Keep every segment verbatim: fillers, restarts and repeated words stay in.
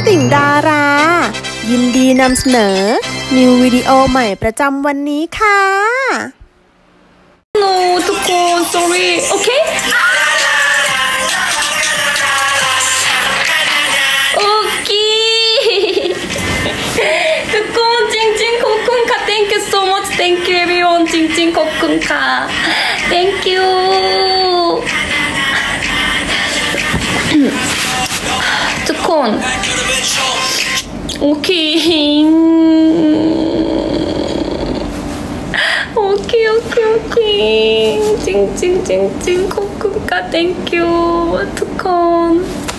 ติ่งดารายินดีนำเสนอนิววิดีโอใหม่ประจำวันนี้ค่ะ No ทุกคน sorry โอเคโอเคทุกคนจริงๆขอบคุณค่ะ thank you so much thank you everyone จริงๆขอบคุณค่ะ thank youทุกคนโอเคโอเคโอเคโอเคจริงจริงจริงจริงขอบคุณค่ะ thank you ทุกคน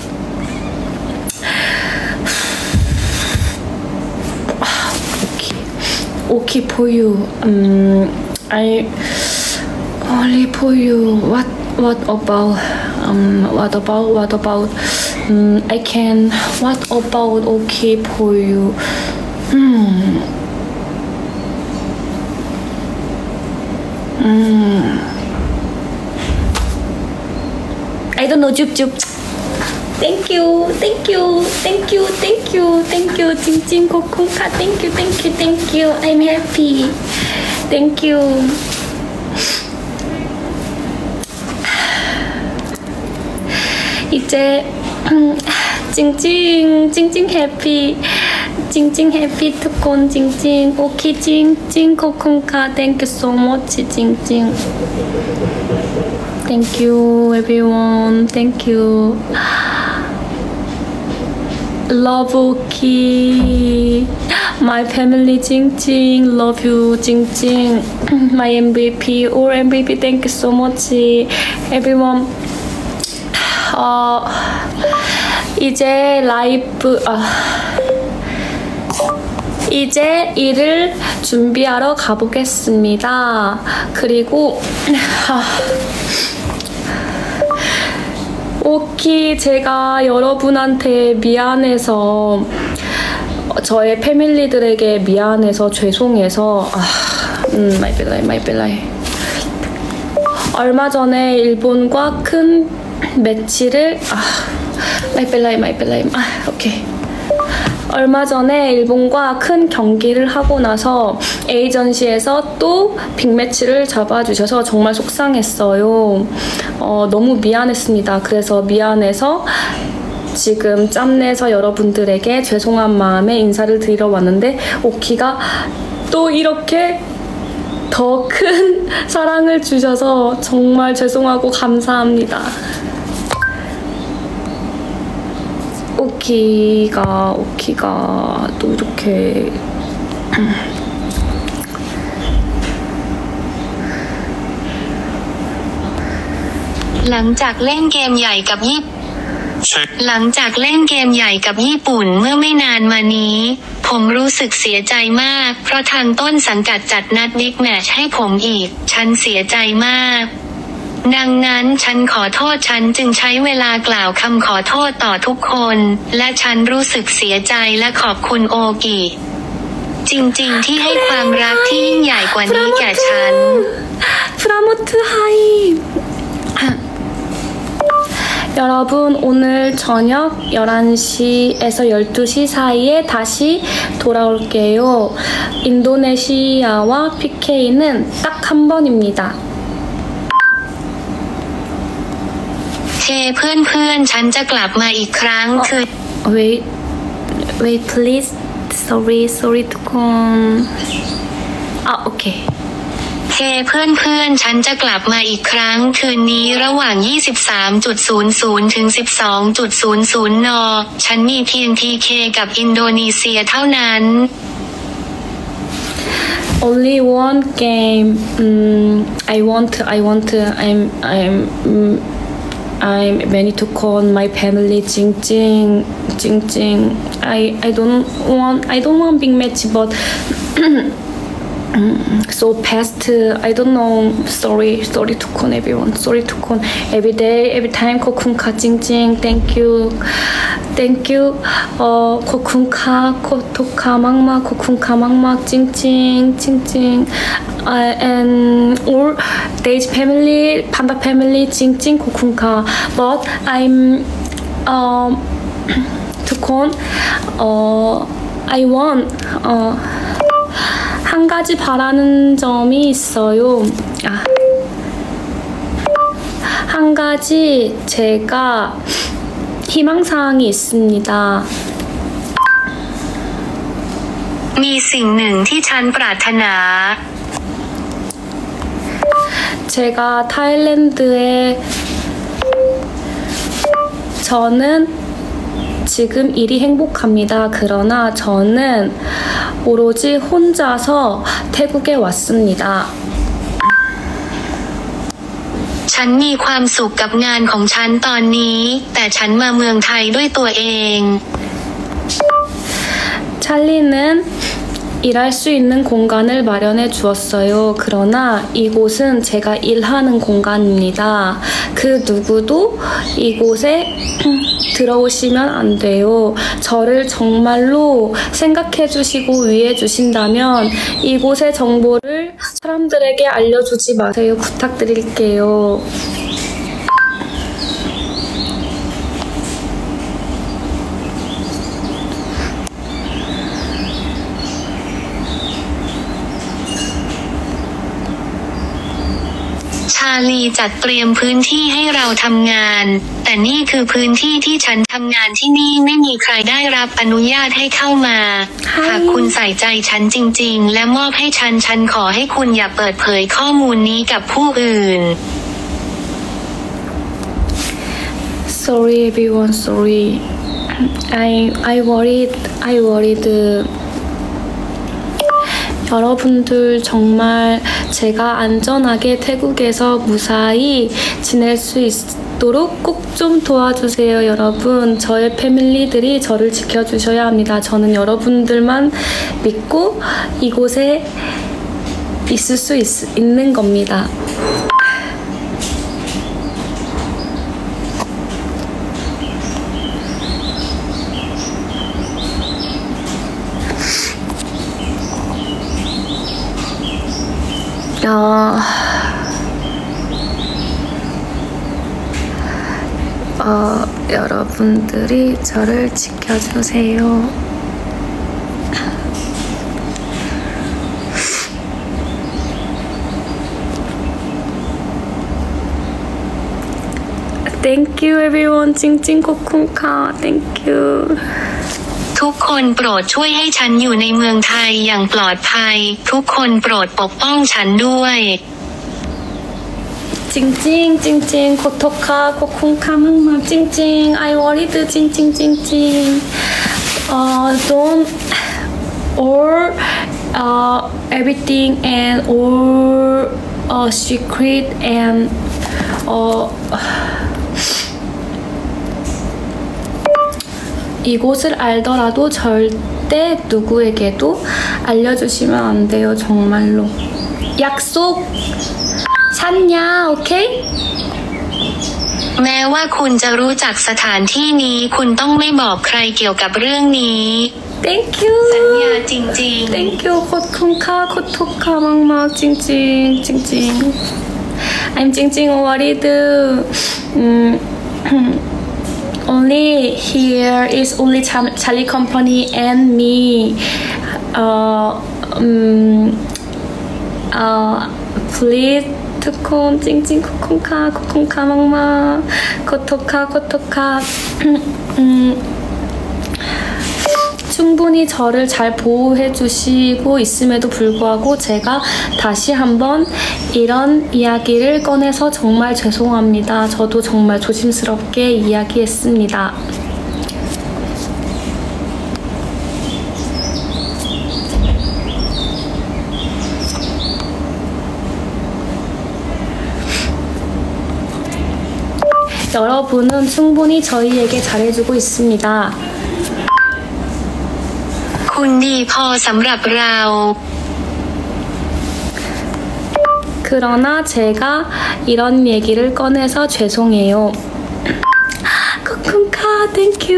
โอเคโอเค for you um I only for you what what about um what about what about um I can what about okay for you hmm hmm I don't know 줍줍 thank you thank you thank you thank you thank youจริงๆขอบคุณค่ะ thank you thank you thank you I'm happy thank you 이제 찡찡 찡찡 해피 찡찡 해피ทุกคน 찡찡 오케이 찡찡 코쿤카 thank you so much 찡찡 thank you everyone thank you love 오키 my family 찡찡 love you 찡찡 my 엠브이피 all 엠브이피 thank you so much everyone 어, 이제 라이브, 아, 이제 일을 준비하러 가보겠습니다. 그리고, 아, 오키, 제가 여러분한테 미안해서, 저의 패밀리들에게 미안해서, 죄송해서, 아, 음, 마이 벨라이, 마이 벨라이. 얼마 전에 일본과 큰 매치를 아 마이벨라이 마이벨라이 아 오케이 얼마 전에 일본과 큰 경기를 하고 나서 에이전시에서 또 빅매치를 잡아주셔서 정말 속상했어요. 어, 너무 미안했습니다. 그래서 미안해서 지금 짬내서 여러분들에게 죄송한 마음에 인사를 드리러 왔는데 오키가 또 이렇게 더 큰 사랑을 주셔서 정말 죄송하고 감사합니다. 오키가 오키가 또 이렇게 หลังจากเล่นเกมใหญ่กับญี่ปุ่นหลังจากเล่นเกมใหญ่กับญี่ปุ่นเมื่อไม่นานมานี้ผมรู้สึกเสียใจมากเพราะทางต้นสังกัดจัดนัดบิ๊กแมตช์ให้ผมอีกฉันเสียใจมากดังนั้นฉันขอโทษฉันจึงใช้เวลากล่าวคำขอโทษต่อทุกคนและฉันรู้สึกเสียใจและขอบคุณโอกิจริงๆที่ให้ความรักที่ยิ่งใหญ่กว่านี้แก่ฉัน 프라모트 하이 여러분 오늘 저녁 열한 시에서 열두 시 사이에 다시 돌아올게요. 인도네시아와 피케이는 딱 한 번입니다. เชเพื่อนๆฉันจะกลับมาอีกครั้งคือ Wait wait please sorry sorry ทุกคนอ่ะโอเคเฮ้เพื่อนๆฉันจะกลับมาอีกครั้งคืนนี้ระหว่าง ยี่สิบสามนาฬิกา ถึง สิบสองนาฬิกา นฉันมีเพียง พี เค กับอินโดนีเซียเท่านั้น Only one game um, I want I want I'm I'm um, I'm ready to call my family 찡찡 찡찡 I I don't want I don't want big match but so fast I don't know sorry sorry to con everyone sorry to con every day every time 코쿤카 찡찡 thank you thank you 어 코쿤카 코토카 막막 코쿤카 막막 찡찡 찡찡 uh, and all Daisy family 판다 family 찡찡 코쿤카 but I'm um 두콘 어 I want 어 한 가지 바라는 점이 있어요. 아, 한 가지 제가 희망사항이 있습니다. มีสิ่งหนึ่งที่ฉันปรารถนา 제가 타일랜드에 저는 지금 일이 행복합니다. 그러나 저는 오로지 혼자서 태국에 왔습니다. ฉันมีความสุขกับงานของฉันตอนนี้แต่ฉันมาเมืองไทยด้วยตัวเอง 찰리는 일할 수 있는 공간을 마련해 주었어요. 그러나 이곳은 제가 일하는 공간입니다. 그 누구도 이곳에 들어오시면 안 돼요. 저를 정말로 생각해 주시고 위해 주신다면 이곳의 정보를 사람들에게 알려주지 마세요. 부탁드릴게요. ชาลีจัดเตรียมพื้นที่ให้เราทำงานแต่นี่คือพื้นที่ที่ฉันทำงานที่นี่ไม่มีใครได้รับอนุญาตให้เข้ามาหากคุณใส่ใจฉันจริงๆและมอบให้ฉันฉันขอให้คุณอย่าเปิดเผยข้อมูลนี้กับผู้อื่น Sorry everyone, sorry. I I worried. I worried. 여러분들 정말 제가 안전하게 태국에서 무사히 지낼 수 있도록 꼭 좀 도와주세요. 여러분, 저의 패밀리들이 저를 지켜주셔야 합니다. 저는 여러분들만 믿고 이곳에 있을 수 있, 있는 겁니다. 어, 어, 여러분들이 저를 지켜주세요. Thank you everyone. 찡찡코쿤카. Thank you. ทุกคนโปรดช่วยให้ฉันอยู่ในเมืองไทยอย่างปลอดภัยทุกคนโปรดปกป้องฉันด้วย 찡찡 찡찡 코토카 코쿤카 항마 찡찡 I worried 찡찡 찡찡 uh, don't all uh, everything and all uh, secret and uh, 이곳을 알더라도 절대 누구에게도 알려주시면 안 돼요. 정말로. 약속! 샀냐? 오케이? แม้ว่าคุณจะรู้จักสถานที่นี้คุณต้องไม่บอกใครเกี่ยวกับเรื่องนี้ Thank you! สัญญาจริงๆ Thank you! 코쿤카 코토카 막막 찡찡 찡찡 I'm 찡찡 worried. 음, Only here is only Charlie Company and me. Uh, um, uh, please,ทุกคน 찡찡 코쿤카 코쿤카 막마 코토카 코토카. 음, 충분히 저를 잘 보호해 주시고 있음에도 불구하고 제가 다시 한번 이런 이야기를 꺼내서 정말 죄송합니다. 저도 정말 조심스럽게 이야기했습니다. 여러분은 충분히 저희에게 잘해주고 있습니다. คุณดีพอสำหรับเรา 그러나 제가 이런 얘기를 꺼내서 죄송해요. 코쿤카, 땡큐.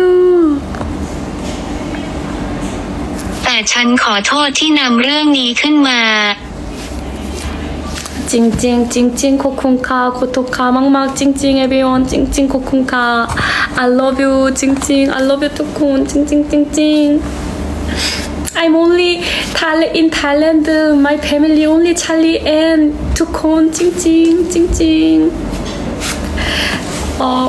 แต่ฉันขอโทษที่นำเรื่องนี้ขึ้นมา 찡찡 찡찡 찡찡 코쿤카 고토카 막막 찡찡 everyone 찡찡 코쿤카 I love you 찡찡 I love you 투콘 찡찡 찡찡 I'm only Thailand in Thailand my family only Charlie and 투콘 찡찡 찡찡 어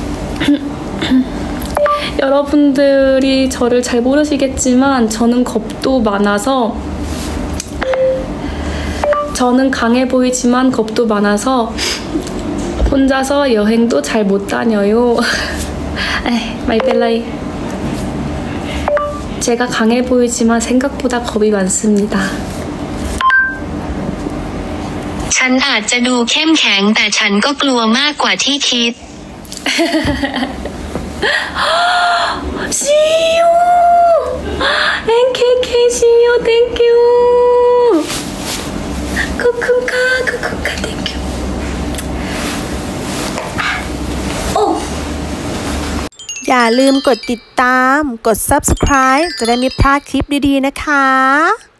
여러분들이 저를 잘 모르시겠지만 저는 겁도 많아서 저는 강해 보이지만 겁도 많아서 혼자서 여행도 잘 못 다녀요. 에이, 말벨라이. 제가 강해 보이지만 생각보다 겁이 많습니다. ฉันอาจจะดูเข้มแข็งแต่ฉันก็กลัวมากกว่าที่คิด 시오! 엔케이케이 시오 땡큐 코쿤카 코쿤카 땡큐 오! อย่าลืมกดติดตาม กด ซับสไครบ์ จะได้ไม่พลาดคลิปดีๆนะคะ